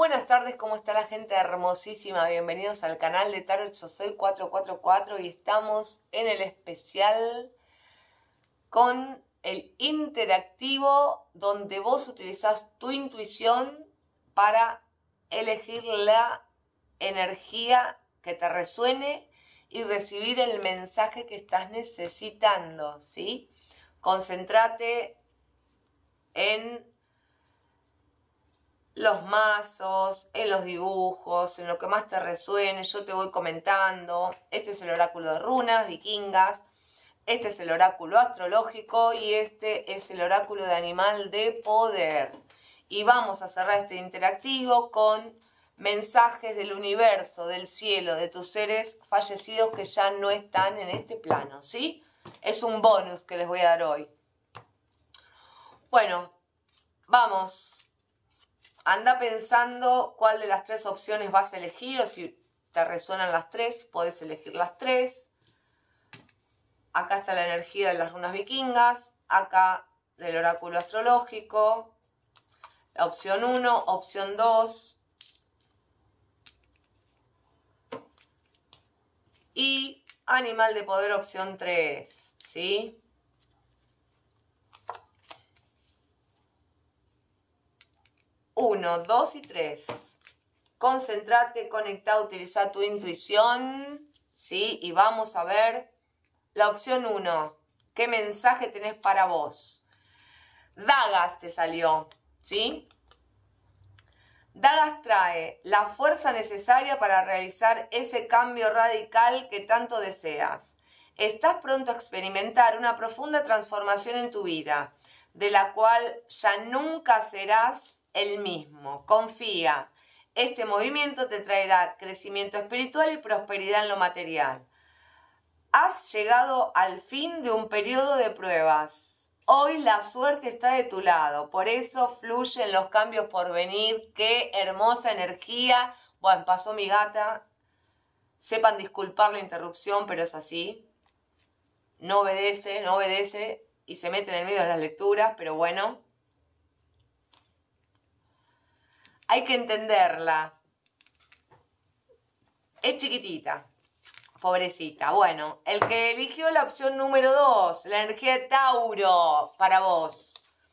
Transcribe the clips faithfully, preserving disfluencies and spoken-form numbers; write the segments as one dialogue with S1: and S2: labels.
S1: buenas tardes, ¿cómo está la gente hermosísima? Bienvenidos al canal de Tarot. Yo soy cuatro cuatro cuatro y estamos en el especial con el interactivo donde vos utilizás tu intuición para elegir la energía que te resuene y recibir el mensaje que estás necesitando, ¿sí? Concéntrate en los mazos, en los dibujos, en lo que más te resuene. Yo te voy comentando. Este es el oráculo de runas vikingas, este es el oráculo astrológico y este es el oráculo de animal de poder. Y vamos a cerrar este interactivo con mensajes del universo, del cielo, de tus seres fallecidos que ya no están en este plano, ¿sí? Es un bonus que les voy a dar hoy. Bueno, vamos. Anda pensando cuál de las tres opciones vas a elegir, o si te resuenan las tres, podés elegir las tres. Acá está la energía de las runas vikingas, acá del oráculo astrológico, la opción uno, opción dos y animal de poder opción tres, ¿sí? uno, dos y tres. Concéntrate, conecta, utiliza tu intuición, ¿sí? Y vamos a ver la opción uno. ¿Qué mensaje tenés para vos? Dagas te salió, ¿sí? Dagas trae la fuerza necesaria para realizar ese cambio radical que tanto deseas. Estás pronto a experimentar una profunda transformación en tu vida, de la cual ya nunca serás el mismo. Confía. Este movimiento te traerá crecimiento espiritual y prosperidad en lo material. Has llegado al fin de un periodo de pruebas. Hoy la suerte está de tu lado. Por eso fluyen los cambios por venir. ¡Qué hermosa energía! Bueno, pasó mi gata. Sepan disculpar la interrupción, pero es así. No obedece, no obedece y se mete en el medio de las lecturas, pero bueno. Hay que entenderla. Es chiquitita. Pobrecita. Bueno, el que eligió la opción número dos, la energía de Tauro, para vos.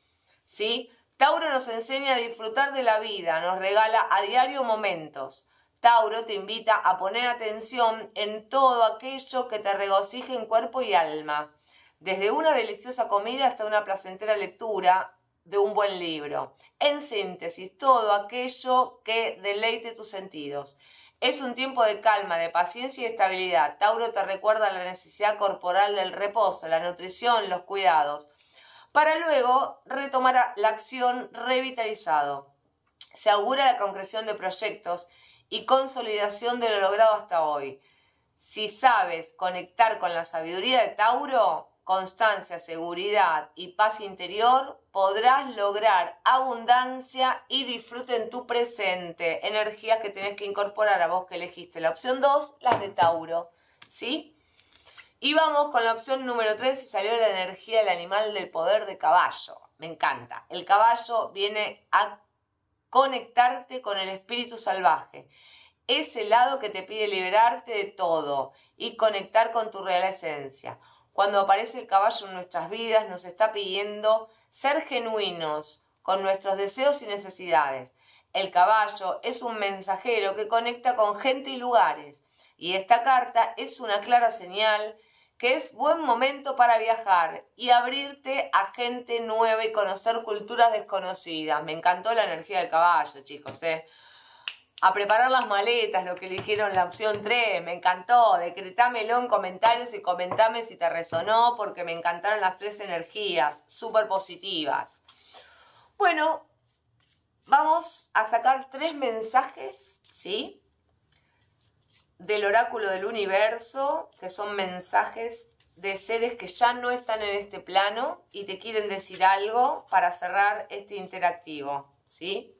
S1: ¿Sí? Tauro nos enseña a disfrutar de la vida, nos regala a diario momentos. Tauro te invita a poner atención en todo aquello que te regocije en cuerpo y alma. Desde una deliciosa comida hasta una placentera lectura de un buen libro. En síntesis, todo aquello que deleite tus sentidos. Es un tiempo de calma, de paciencia y estabilidad. Tauro te recuerda la necesidad corporal del reposo, la nutrición, los cuidados, para luego retomar la acción revitalizado. Se augura la concreción de proyectos y consolidación de lo logrado hasta hoy. Si sabes conectar con la sabiduría de Tauro, constancia, seguridad y paz interior, podrás lograr abundancia y disfrute en tu presente. Energías que tenés que incorporar a vos que elegiste la opción dos, las de Tauro, ¿sí? Y vamos con la opción número tres y salió la energía del animal del poder de caballo. Me encanta. El caballo viene a conectarte con el espíritu salvaje. Ese lado que te pide liberarte de todo y conectar con tu real esencia. Cuando aparece el caballo en nuestras vidas, nos está pidiendo ser genuinos con nuestros deseos y necesidades. El caballo es un mensajero que conecta con gente y lugares. Y esta carta es una clara señal que es buen momento para viajar y abrirte a gente nueva y conocer culturas desconocidas. Me encantó la energía del caballo, chicos, ¿eh? A preparar las maletas, lo que eligieron la opción tres, me encantó. Decretámelo en comentarios y comentame si te resonó, porque me encantaron las tres energías, súper positivas. Bueno, vamos a sacar tres mensajes, ¿sí? Del oráculo del universo, que son mensajes de seres que ya no están en este plano y te quieren decir algo para cerrar este interactivo, ¿sí?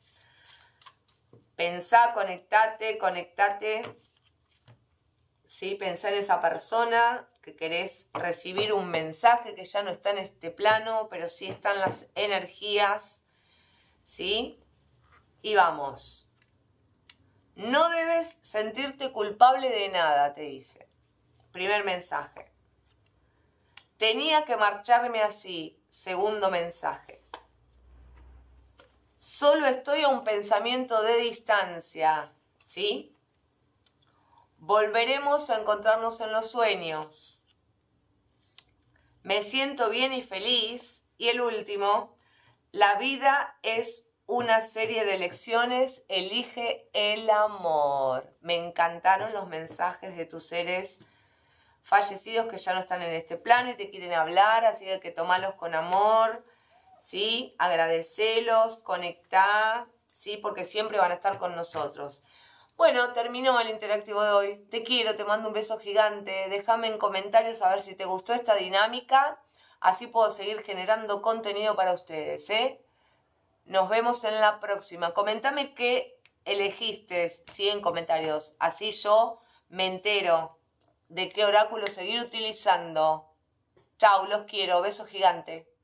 S1: Pensá, conectate, conectate, ¿sí? Pensá en esa persona que querés recibir un mensaje que ya no está en este plano, pero sí están las energías, ¿sí? Y vamos. No debes sentirte culpable de nada, te dice. Primer mensaje. Tenía que marcharme así. Segundo mensaje. Solo estoy a un pensamiento de distancia, ¿sí? Volveremos a encontrarnos en los sueños. Me siento bien y feliz. Y el último, la vida es una serie de elecciones, elige el amor. Me encantaron los mensajes de tus seres fallecidos que ya no están en este plano y te quieren hablar, así que, que tomalos con amor, ¿sí? Agradecelos, conectá, ¿sí? Porque siempre van a estar con nosotros. Bueno, terminó el interactivo de hoy. Te quiero, te mando un beso gigante. Déjame en comentarios a ver si te gustó esta dinámica. Así puedo seguir generando contenido para ustedes, ¿eh? Nos vemos en la próxima. Coméntame qué elegiste, ¿sí? En comentarios. Así yo me entero de qué oráculo seguir utilizando. Chau, los quiero. Beso gigante.